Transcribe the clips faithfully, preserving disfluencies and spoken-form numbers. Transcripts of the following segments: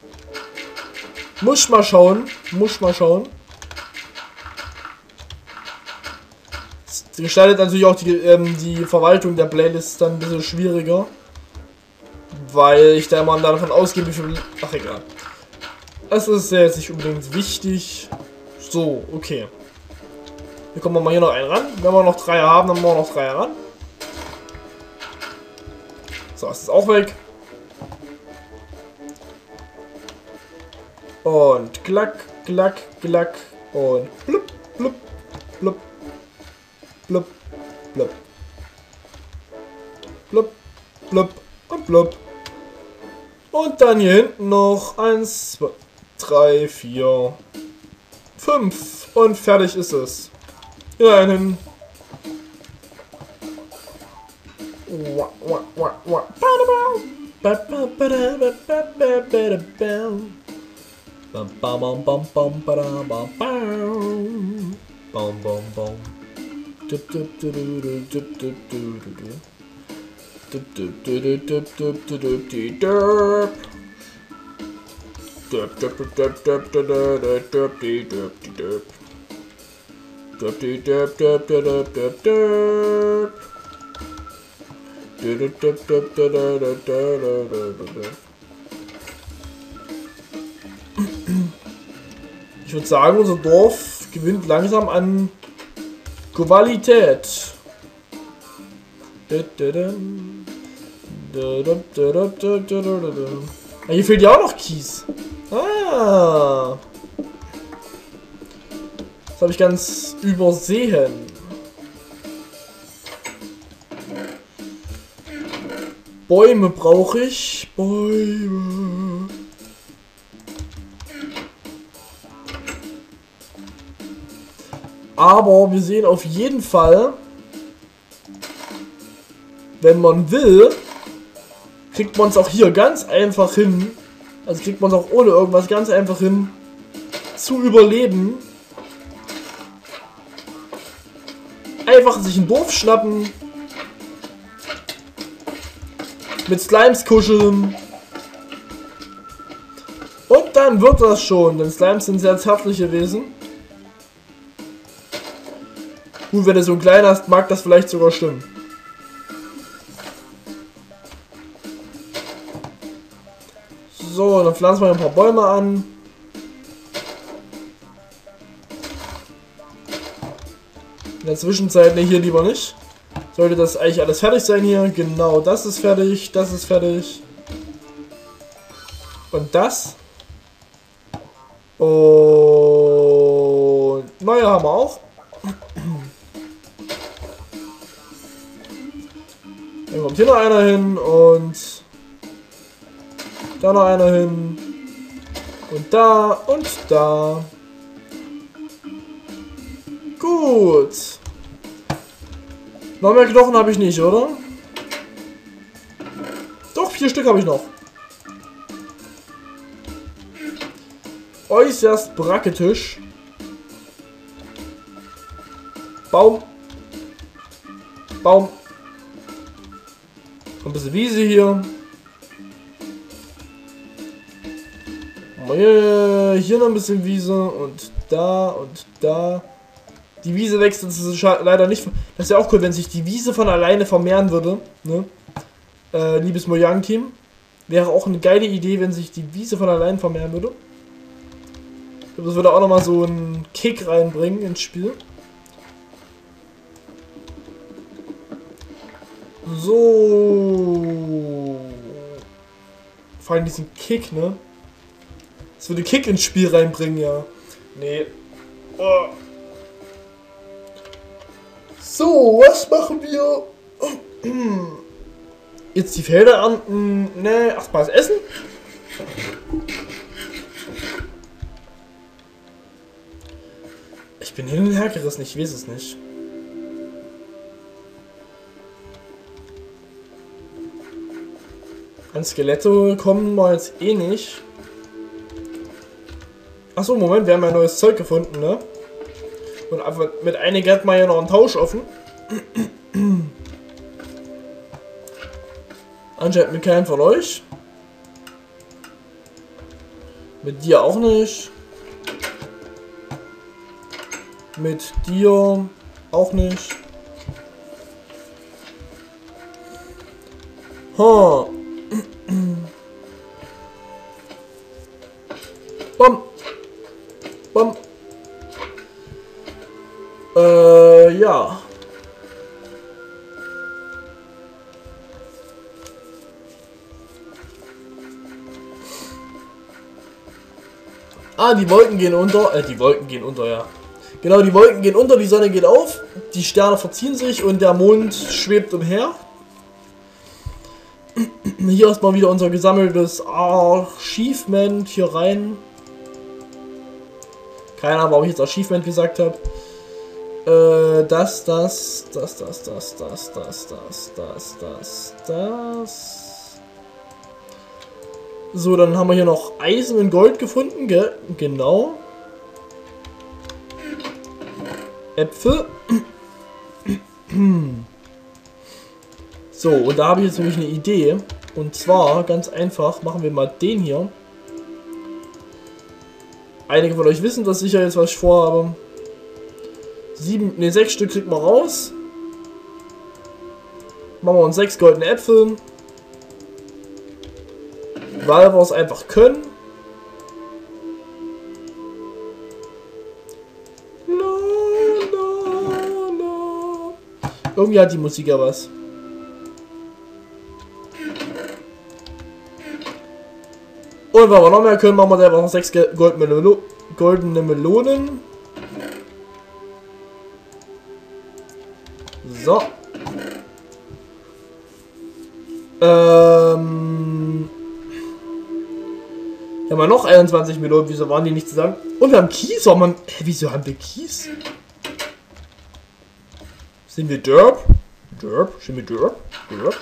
Muss mal schauen. Muss mal schauen. Das gestaltet natürlich auch die, ähm, die Verwaltung der Playlist dann ein bisschen schwieriger. Weil ich da immer davon ausgehe, wie viel... Ach, egal. Das ist ja jetzt nicht unbedingt wichtig. So, okay. Hier kommen wir mal hier noch einen ran. Wenn wir noch drei haben, dann machen wir noch drei ran. So, ist das auch weg. Und klack, klack, klack. Und blub, blub, blub, blub, blub. Blub, blub und blub. Und dann hier hinten noch eins, zwei, drei, vier, fünf. Und fertig ist es. Hier einen. Ich würde sagen, unser Dorf gewinnt langsam an Qualität. Ah, hier fehlt ja auch noch Kies. Ah. Das habe ich ganz übersehen. Bäume brauche ich. Bäume. Aber wir sehen auf jeden Fall, wenn man will, kriegt man es auch hier ganz einfach hin. Also kriegt man es auch ohne irgendwas ganz einfach hin, zu überleben. Einfach sich ein Dorf schnappen. Mit Slimes kuscheln. Und dann wird das schon. Denn Slimes sind sehr zärtliche Wesen. Gut, wenn du so ein kleiner hast, mag das vielleicht sogar stimmen. So, dann pflanzen wir ein paar Bäume an. In der Zwischenzeit, ne, hier lieber nicht. Sollte das eigentlich alles fertig sein hier. Genau, das ist fertig, das ist fertig. Und das. Und neue haben wir auch. Dann kommt hier noch einer hin und da noch einer hin. Und da und da. Gut. Noch mehr Knochen habe ich nicht, oder? Doch, vier Stück habe ich noch. Äußerst bracketisch. Baum. Baum. Ein bisschen Wiese hier. Hier noch ein bisschen Wiese und da und da. Die Wiese wächst uns leider nicht. Das ist ja auch cool, wenn sich die Wiese von alleine vermehren würde. Ne? Äh, liebes Mojang-Team. Wäre auch eine geile Idee, wenn sich die Wiese von alleine vermehren würde. Ich glaube, das würde auch nochmal so einen Kick reinbringen ins Spiel. So. Vor allem diesen Kick, ne? Das würde Kick ins Spiel reinbringen, ja. Nee. Oh. So, was machen wir? Jetzt die Felder ernten. Ne, erstmal das Essen. Ich bin hin und her gerissen, ich weiß es nicht. An Skelette kommen wir jetzt eh nicht. Achso, Moment, wir haben ja neues Zeug gefunden, ne? Und einfach mit einigen hat man ja noch einen Tausch offen. Anscheinend mit keinem von euch. Mit dir auch nicht. Mit dir auch nicht. Ha. Bam. Bam. Äh, ja. Ah, die Wolken gehen unter. Äh, die Wolken gehen unter, ja. Genau, die Wolken gehen unter, die Sonne geht auf, die Sterne verziehen sich und der Mond schwebt umher. Hier ist mal wieder unser gesammeltes Achievement hier rein. Keine Ahnung, warum ich jetzt Achievement gesagt habe. Äh, das, das, das, das, das, das, das, das, das, das, das. So, dann haben wir hier noch Eisen und Gold gefunden, gell? Genau. Äpfel. So, und da habe ich jetzt nämlich eine Idee. Und zwar, ganz einfach, machen wir mal den hier. Einige von euch wissen das sicher jetzt, was ich vorhabe. Sieben, ne, sechs Stück kriegt man raus. Machen wir uns sechs goldene Äpfel. Weil wir es einfach können. Irgendwie hat die Musik ja was. Und wenn wir noch mehr können, machen wir einfach noch sechs Goldmelo goldene Melonen. So. Ähm. Wir haben noch einundzwanzig Melonen. Wieso waren die nicht zusammen? Und wir haben Kies. Warum haben, hä, wieso haben wir Kies? Sind wir Derp? Derp? Sind wir Derp? Derp?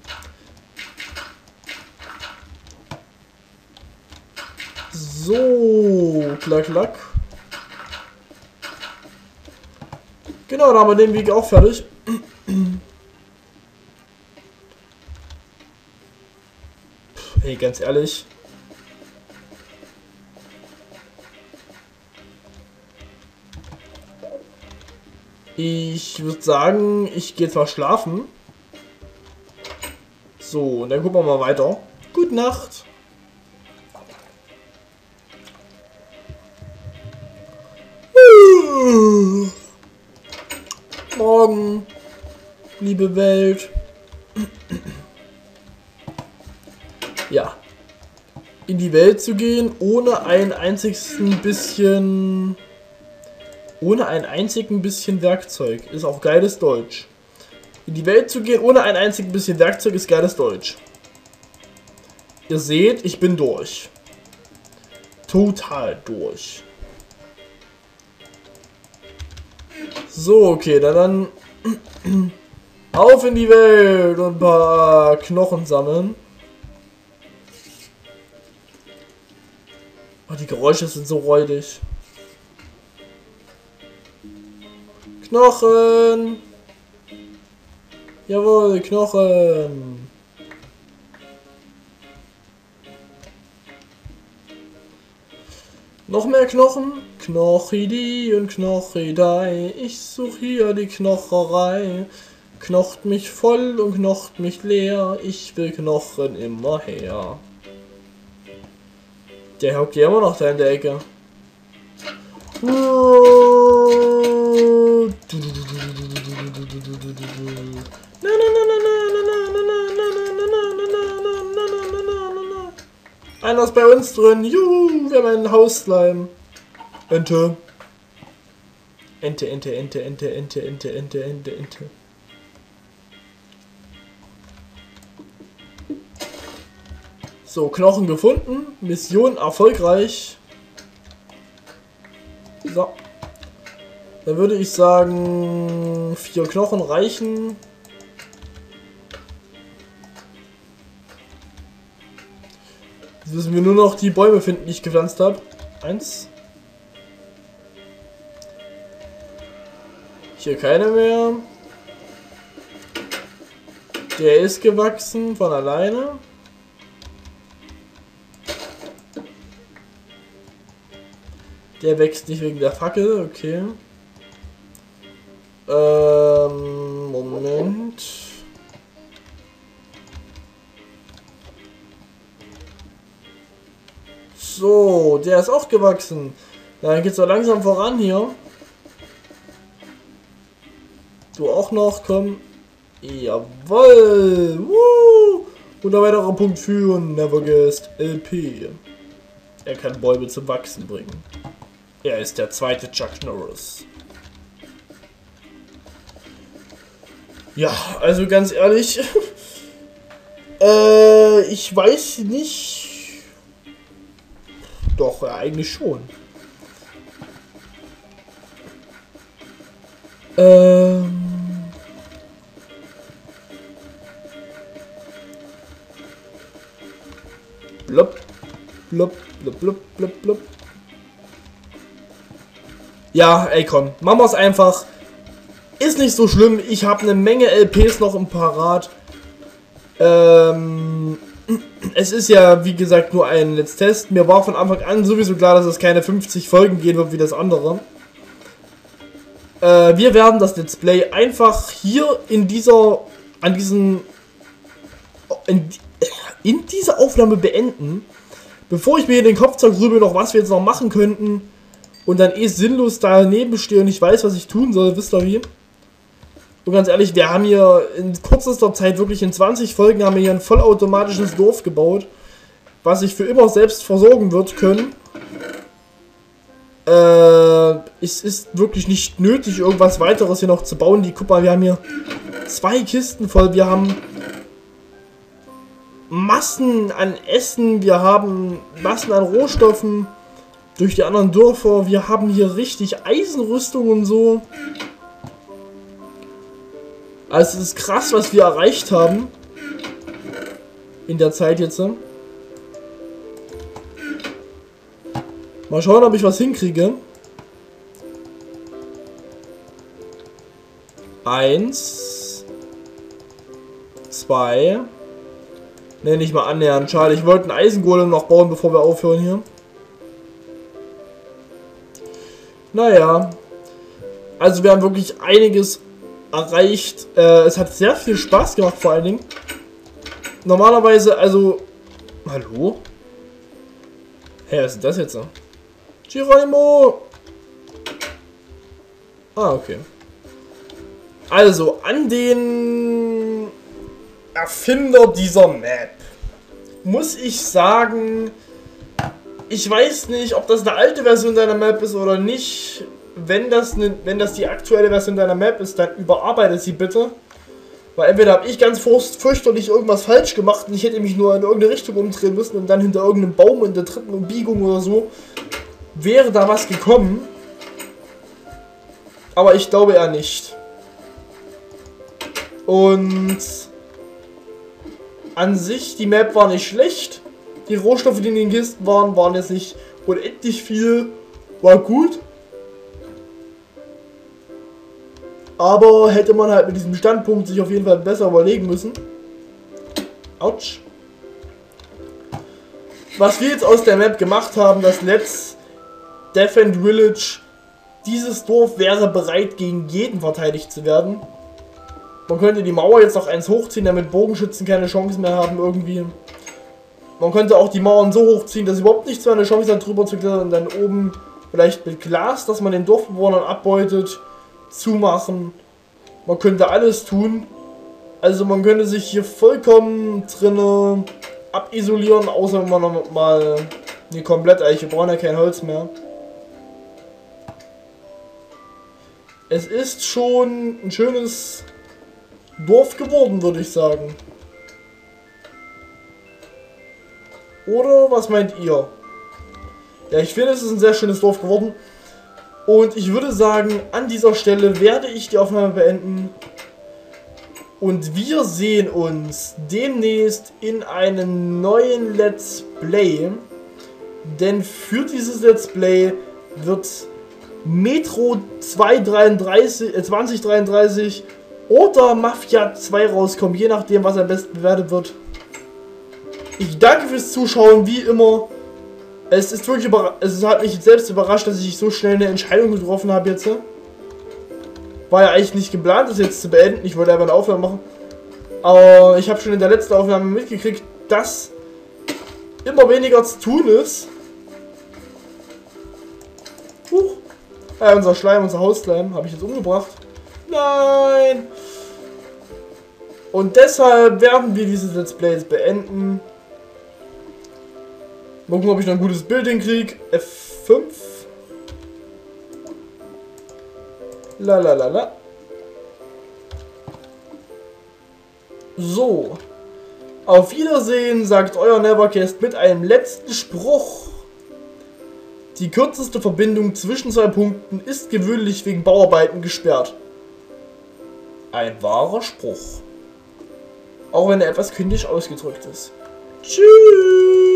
So, klack, klack. Genau, da haben wir den Weg auch fertig. Puh, ey, ganz ehrlich. Ich würde sagen, ich gehe zwar schlafen. So, und dann gucken wir mal weiter. Gute Nacht. Morgen, liebe Welt. Ja. In die Welt zu gehen, ohne ein einzigsten bisschen... Ohne ein einzigen bisschen Werkzeug. Ist auch geiles Deutsch. In die Welt zu gehen, ohne ein einziges bisschen Werkzeug, ist geiles Deutsch. Ihr seht, ich bin durch. Total durch. So, okay, dann, dann auf in die Welt und ein paar Knochen sammeln. Oh, die Geräusche sind so räudig. Knochen! Jawohl, Knochen! Noch mehr Knochen? Knochidi und Knochidei, ich such hier die Knocherei. Knocht mich voll und knocht mich leer, ich will Knochen immer her. Der hockt ja immer noch da in der Ecke. Einer ist bei uns drin. Juhu, wir haben ein Hausleim. Ente. Ente, Ente, Ente, Ente, Ente, Ente, Ente, Ente, Ente. So, Knochen gefunden. Mission erfolgreich. So. Dann würde ich sagen, vier Knochen reichen. Jetzt müssen wir nur noch die Bäume finden, die ich gepflanzt habe. Eins. Hier keine mehr. Der ist gewachsen von alleine. Der wächst nicht wegen der Fackel, okay. Ähm, Moment. So, der ist auch gewachsen. Dann geht's doch langsam voran hier. Du auch noch, komm. Jawoll. Woo. Und ein weiterer Punkt für Neverguest L P. Er kann Bäume zum Wachsen bringen. Er ist der zweite Chuck Norris. Ja, also ganz ehrlich. äh, ich weiß nicht. Doch, ja, eigentlich schon. Ähm. Blub, blub, blub, blub, blub, blub. Ja, ey, komm, machen wir es einfach. Ist nicht so schlimm. Ich habe eine Menge L Ps noch im Parat. Ähm, es ist ja, wie gesagt, nur ein Let's Test. Mir war von Anfang an sowieso klar, dass es keine fünfzig Folgen gehen wird wie das andere. Äh, wir werden das Let's Play einfach hier in dieser, an diesen, in, in dieser Aufnahme beenden. Bevor ich mir hier den Kopf zergrübel, noch was wir jetzt noch machen könnten. Und dann eh sinnlos daneben stehe und ich weiß, was ich tun soll, wisst ihr wie? Und ganz ehrlich, wir haben hier in kürzester Zeit, wirklich in zwanzig Folgen, haben wir hier ein vollautomatisches Dorf gebaut, was sich für immer selbst versorgen wird können. Äh, es ist wirklich nicht nötig, irgendwas weiteres hier noch zu bauen. Die, guck mal, wir haben hier zwei Kisten voll, wir haben Massen an Essen, wir haben Massen an Rohstoffen durch die anderen Dörfer, wir haben hier richtig Eisenrüstung und so. Also es ist krass, was wir erreicht haben in der Zeit jetzt. Mal schauen, ob ich was hinkriege. Eins. Zwei. Ne, nicht mal annähernd. Schade, ich wollte einen Eisengolem noch bauen, bevor wir aufhören hier. Naja. Also wir haben wirklich einiges erreicht. Äh, es hat sehr viel Spaß gemacht, vor allen Dingen. Normalerweise, also... Hallo? Hä, was ist das jetzt? Geronimo! Ah, okay. Also, an den Erfinder dieser Map muss ich sagen, ich weiß nicht, ob das eine alte Version deiner Map ist oder nicht. Wenn das, ne, wenn das die aktuelle Version deiner Map ist, dann überarbeite sie bitte. Weil entweder habe ich ganz fürchterlich irgendwas falsch gemacht und ich hätte mich nur in irgendeine Richtung umdrehen müssen und dann hinter irgendeinem Baum in der dritten Umbiegung oder so wäre da was gekommen. Aber ich glaube eher nicht. Und an sich, die Map war nicht schlecht. Die Rohstoffe, die in den Kisten waren, waren jetzt nicht unendlich viel. War gut. Aber hätte man halt mit diesem Standpunkt sich auf jeden Fall besser überlegen müssen. Autsch. Was wir jetzt aus der Map gemacht haben, das Let's Defend Village. Dieses Dorf wäre bereit, gegen jeden verteidigt zu werden. Man könnte die Mauer jetzt noch eins hochziehen, damit Bogenschützen keine Chance mehr haben irgendwie. Man könnte auch die Mauern so hochziehen, dass überhaupt nichts mehr eine Chance hat, drüber zu klettern und dann oben vielleicht mit Glas, dass man den Dorfbewohnern abbeutet, zumachen. Man könnte alles tun. Also man könnte sich hier vollkommen drinne abisolieren, außer wenn man noch mal eine komplett Eiche, wir brauchen ja kein Holz mehr. Es ist schon ein schönes Dorf geworden, würde ich sagen. Oder was meint ihr? Ja, ich finde, es ist ein sehr schönes Dorf geworden. Und ich würde sagen, an dieser Stelle werde ich die Aufnahme beenden. Und wir sehen uns demnächst in einem neuen Let's Play. Denn für dieses Let's Play wird Metro zwanzig dreiunddreißig oder Mafia zwei rauskommen, je nachdem, was am besten bewertet wird. Ich danke fürs Zuschauen, wie immer. Es ist wirklich über, es hat mich selbst überrascht, dass ich so schnell eine Entscheidung getroffen habe jetzt. War ja eigentlich nicht geplant, das jetzt zu beenden. Ich wollte einfach eine Aufnahme machen. Aber ich habe schon in der letzten Aufnahme mitgekriegt, dass immer weniger zu tun ist. Huch. Ja, unser Schleim, unser Hausschleim, habe ich jetzt umgebracht. Nein! Und deshalb werden wir dieses Let's Play jetzt beenden. Mal gucken, ob ich noch ein gutes Bild hinkriege. F fünf. La la la la. So. Auf Wiedersehen, sagt euer Nevercast mit einem letzten Spruch. Die kürzeste Verbindung zwischen zwei Punkten ist gewöhnlich wegen Bauarbeiten gesperrt. Ein wahrer Spruch. Auch wenn er etwas kindisch ausgedrückt ist. Tschüss.